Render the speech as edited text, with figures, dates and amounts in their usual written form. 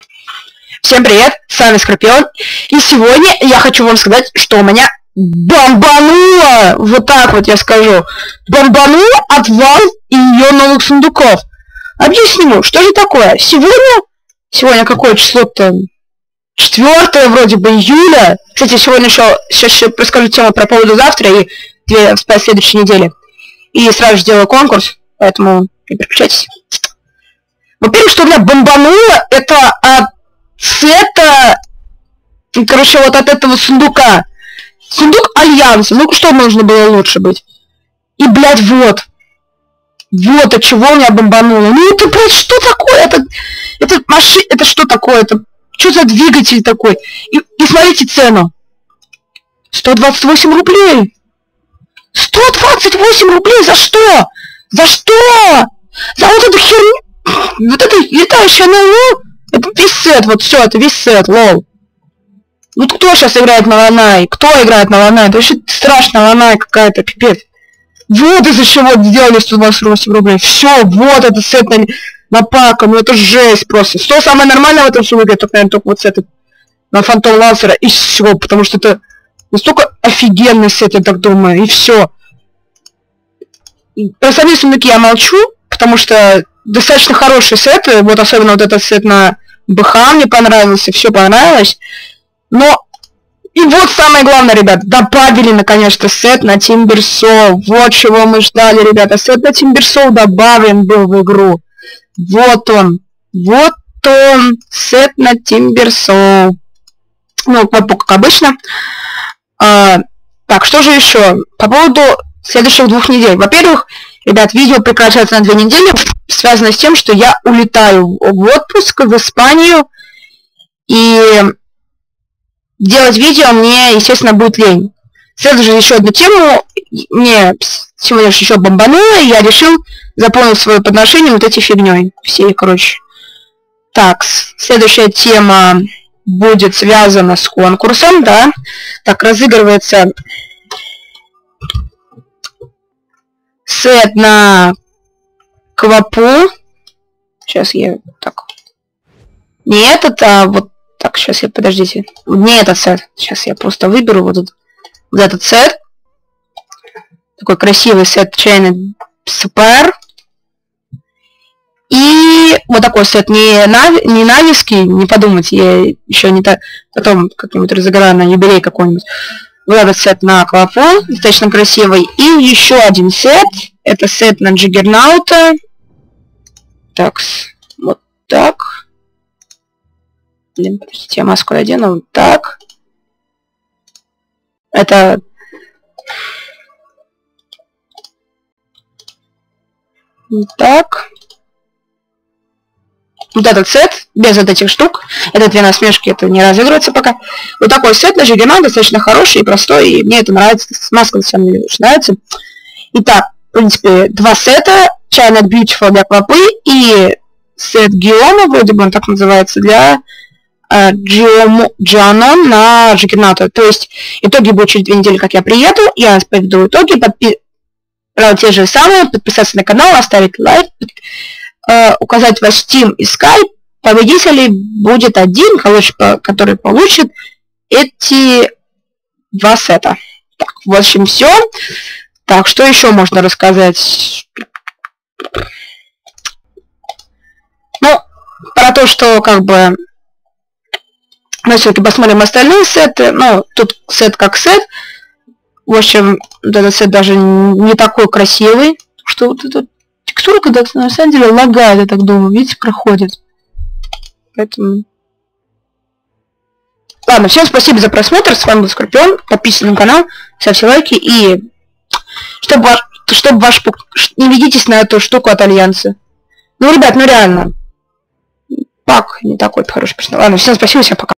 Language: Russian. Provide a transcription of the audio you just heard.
Всем привет, с вами Скорпион, и сегодня я хочу вам сказать, что у меня бомбануло, вот так вот я скажу, бомбануло отвал ее новых сундуков. Объясню, что же такое. Сегодня какое число-то? 4 вроде бы июля. Кстати, сейчас еще расскажу тему про поводу завтра и 2 следующей недели. И сразу же сделаю конкурс, поэтому не переключайтесь. Во-первых, что у меня бомбануло, это от сета, короче, вот от этого сундука. Сундук Альянса. Ну, что можно было лучше быть? И, блядь, вот. Вот от чего у меня бомбануло. Ну, это, блядь, что такое? Это что такое? Это что за двигатель такой? И смотрите цену. 128 рублей. 128 рублей за что? За что? За вот эту херню. Вот это летающая НЛО. Это весь сет, вот все, это весь сет, лол. Ну кто сейчас играет на Ланай? Кто играет на Ланай? Это вообще страшная Ланай какая-то, пипец. Вот из-за чего сделали 128 рублей. Все, вот это сет на пака, ну это жесть просто. Что самое нормальное в этом сумке, это, наверное, только вот сет на Фантом Лансера и все, потому что это настолько офигенный сет, я так думаю, и все. Про сами сундуки я молчу, потому что достаточно хорошие сеты, вот особенно вот этот сет на БХ мне понравился, все понравилось. Но и вот самое главное, ребят, добавили наконец-то сет на Timbersaw. Вот чего мы ждали, ребята. Сет на Timbersaw добавлен был в игру. Вот он, сет на Timbersaw. Ну, как обычно. Так, что же еще? По поводу следующих 2 недель. Во-первых, ребят, видео прекращается на 2 недели, связано с тем, что я улетаю в отпуск в Испанию, и делать видео мне, естественно, будет лень. Сразу же еще одну тему, мне сегодня еще бомбануло, и я решил заполнить свое подношение вот этой фигней. Всей, короче. Так, следующая тема будет связана с конкурсом, да. Так, разыгрывается сет на Квапу. Сейчас я так. Не этот, а вот так, сейчас подождите. Не этот сет. Сейчас я просто выберу вот этот сет. Такой красивый сет Chained Spare. И вот такой сет не навиский, не подумайте, я еще не так, потом как-нибудь разыграю на юбилей какой-нибудь. Вот этот сет на Квапу, достаточно красивый. И еще один сет. Это сет на Джиггернаута. Так, вот так. Блин, подождите, я маску одену. Вот так. Это... Вот так. Вот этот сет, без вот этих штук. Это 2 насмешки, это не разыгрывается пока. Вот такой сет на Джиггернаут, достаточно хороший и простой, и мне это нравится. Маска на самом деле очень нравится. Итак, в принципе, 2 сета. Chained Beautiful для Квапы и сет Геома, вроде бы он так называется, для Джианон на Джиггернаута. То есть итоги будут через 2 недели, как я приеду. Я поведу итоги, те же самые, подписаться на канал, оставить лайк, указать ваш Steam и Skype. Победителей будет один, который получит эти 2 сета. Так, в общем, все. Так, что еще можно рассказать? Ну, про то, что как бы мы все-таки посмотрим остальные сеты. Ну, тут сет как сет. В общем, вот этот сет даже не такой красивый. Что вот эта текстура, когда на самом деле лагает, я так думаю. Видите, проходит. Поэтому... Ладно, всем спасибо за просмотр. С вами был Скорпион. Подписывайтесь на канал, ставьте лайки. И чтобы не ведитесь на эту штуку от Альянса. Ну, ребят, ну реально. Пак не такой хороший персонаж. Ладно, всем спасибо, всем пока.